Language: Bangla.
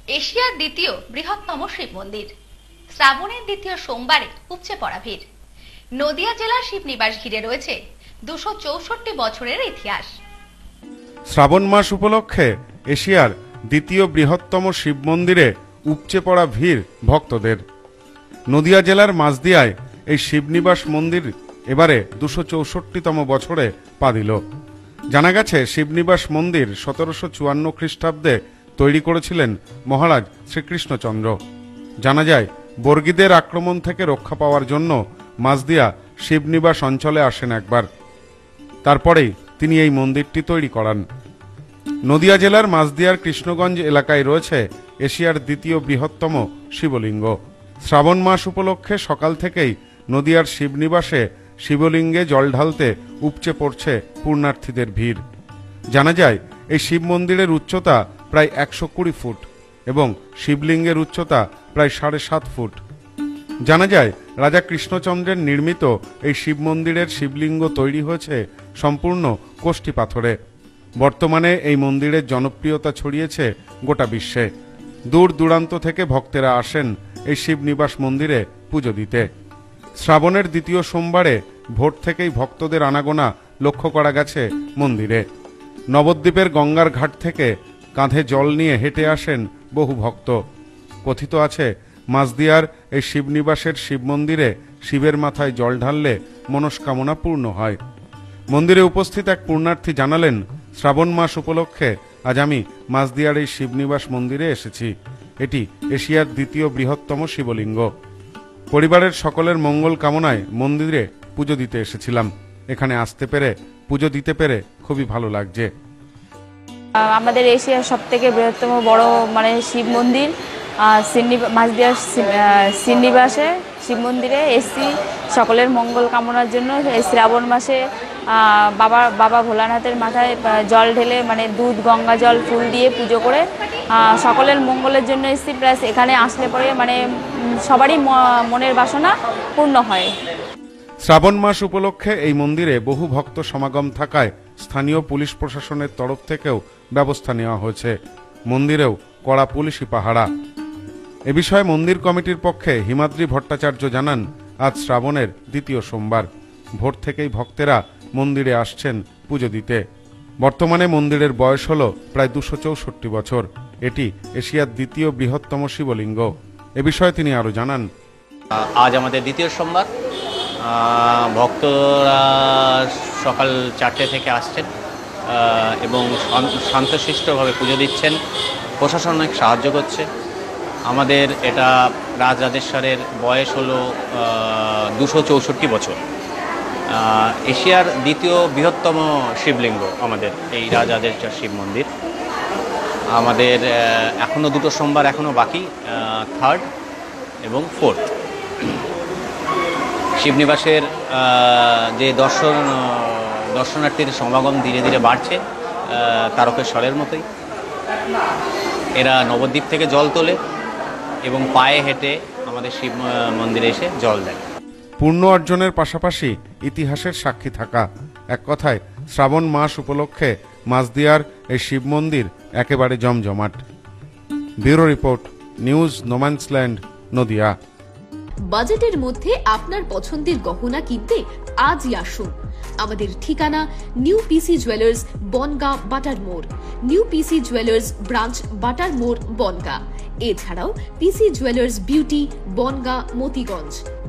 এশিয়ার দ্বিতীয় বৃহত্তম শিব মন্দির। শ্রাবণের দ্বিতীয় সোমবারে উপচে পড়া ভিড়। নদিয়া জেলার শিবনিবাস ঘিরে রয়েছে 264 বছরের ইতিহাস। শ্রাবণ মাস উপলক্ষে এশিয়ার দ্বিতীয় বৃহত্তম শিব মন্দিরে উপচে পড়া ভিড় ভক্তদের। নদিয়া জেলার মাঝদিয়ায় এই শিবনিবাস মন্দির এবারে 264তম বছরে পা দিল। জানা গেছে শিবনিবাস মন্দির 1754 খ্রিস্টাব্দে তৈরি করেছিলেন মহারাজ শ্রীকৃষ্ণচন্দ্র। জানা যায় বর্গীদের আক্রমণ থেকে রক্ষা পাওয়ার জন্য মাঝদিয়া শিবনিবাস অঞ্চলে আসেন একবার, তারপরেই তিনি এই মন্দিরটি তৈরি করান। নদিয়া জেলার মাঝদিয়ার কৃষ্ণগঞ্জ এলাকায় রয়েছে এশিয়ার দ্বিতীয় বৃহত্তম শিবলিঙ্গ। শ্রাবণ মাস উপলক্ষে সকাল থেকেই নদিয়ার শিবনিবাসে শিবলিঙ্গে জল ঢালতে উপচে পড়ছে পুণ্যার্থীদের ভিড়। জানা যায় এই শিব মন্দিরের উচ্চতা প্রায় 120 ফুট এবং শিবলিঙ্গের উচ্চতা প্রায় 7.5 ফুট। জানা যায় রাজা কৃষ্ণচন্দ্রের নির্মিত এই শিব মন্দিরের শিবলিঙ্গ তৈরি হয়েছে সম্পূর্ণ কোষ্ঠী পাথরে। বর্তমানে এই মন্দিরের জনপ্রিয়তা ছড়িয়েছে গোটা বিশ্বে। দূর দূরান্ত থেকে ভক্তেরা আসেন এই শিবনিবাস মন্দিরে পুজো দিতে। শ্রাবণের দ্বিতীয় সোমবারে ভোর থেকেই ভক্তদের আনাগোনা লক্ষ্য করা গেছে মন্দিরে। নবদ্বীপের গঙ্গার ঘাট থেকে কাঁধে জল নিয়ে হেঁটে আসেন বহু ভক্ত। কথিত আছে মাঝদিয়ার এই শিবনিবাসের শিব মন্দিরে শিবের মাথায় জল ঢাললে মনস্কামনা পূর্ণ হয়। মন্দিরে উপস্থিত এক পুণ্যার্থী জানালেন, শ্রাবণ মাস উপলক্ষে আজ আমি মাঝদিয়ার এই শিবনিবাস মন্দিরে এসেছি। এটি এশিয়ার দ্বিতীয় বৃহত্তম শিবলিঙ্গ। পরিবারের সকলের মঙ্গল কামনায় মন্দিরে পুজো দিতে এসেছিলাম। এখানে আসতে পেরে পুজো দিতে পেরে খুবই ভালো লাগছে। আমাদের এশিয়ার সবথেকে বৃহত্তম বড় শিব মন্দির মাঝদিয়ার শ্রীনিবাসে শিব মন্দিরে এসছি সকলের মঙ্গল কামনার জন্য। এই শ্রাবণ মাসে বাবা ভোলানাথের মাথায় জল ঢেলে দুধ গঙ্গা জল ফুল দিয়ে পুজো করে সকলের মঙ্গলের জন্য এসছি। প্লাস এখানে আসলে পরে সবারই মনের বাসনা পূর্ণ হয়। শ্রাবণ মাস উপলক্ষে এই মন্দিরে বহু ভক্ত সমাগম থাকায় স্থানীয় পুলিশ প্রশাসনের তরফ থেকেও ব্যবস্থা নেওয়া হয়েছে। মন্দিরেও কড়া পুলিশি পাহারা। এ বিষয়ে মন্দির কমিটির পক্ষে হিমাদ্রি ভট্টাচার্য জানান, আজ শ্রাবণের দ্বিতীয় সোমবার। ভোর থেকেই ভক্তেরা মন্দিরে আসছেন পুজো দিতে। বর্তমানে মন্দিরের বয়স হল প্রায় 264 বছর। এটি এশিয়ার দ্বিতীয় বৃহত্তম শিবলিঙ্গ। এ বিষয়ে তিনি আরো জানান, আজ আমাদের দ্বিতীয় সোমবার। ভক্তরা সকাল 4টে থেকে আসছেন এবং শান্তশিষ্টভাবে পুজো দিচ্ছেন। প্রশাসন অনেক সাহায্য করছে। আমাদের এটা রাজরাজেশ্বরের বয়স হলো 264 বছর। এশিয়ার দ্বিতীয় বৃহত্তম শিবলিঙ্গ আমাদের এই রাজরাজেশ্বর শিব মন্দির। আমাদের এখনও 2টো সোমবার এখনও বাকি, 3rd এবং 4th। শিবনিবাসের যে দর্শনার্থীর সমাগম ধীরে ধীরে বাড়ছে তারকেশ্বরের মতোই। এরা নবদ্বীপ থেকে জল তোলে এবং পায়ে হেঁটে আমাদের শিব মন্দিরে এসে জল দেয়। পূর্ণ অর্জনের পাশাপাশি ইতিহাসের সাক্ষী থাকা। এক কথায় শ্রাবণ মাস উপলক্ষে মাঝদিয়ার এই শিব মন্দির একেবারে জমজমাট। Bureau report, news No Man's Land, Nadia. বাজেটের মধ্যে আপনার পছন্দের গহনা কিনতে আজই আসুন। আমাদের ঠিকানা নিউ পিসি জুয়েলার্স, বনগাঁ, বাটার মোড়। নিউ পিসি জুয়েলার্স ব্রাঞ্চ, বাটার মোড়, বনগাঁ। এছাড়াও PC Jewellers beauty, Bangaon, Motiganj.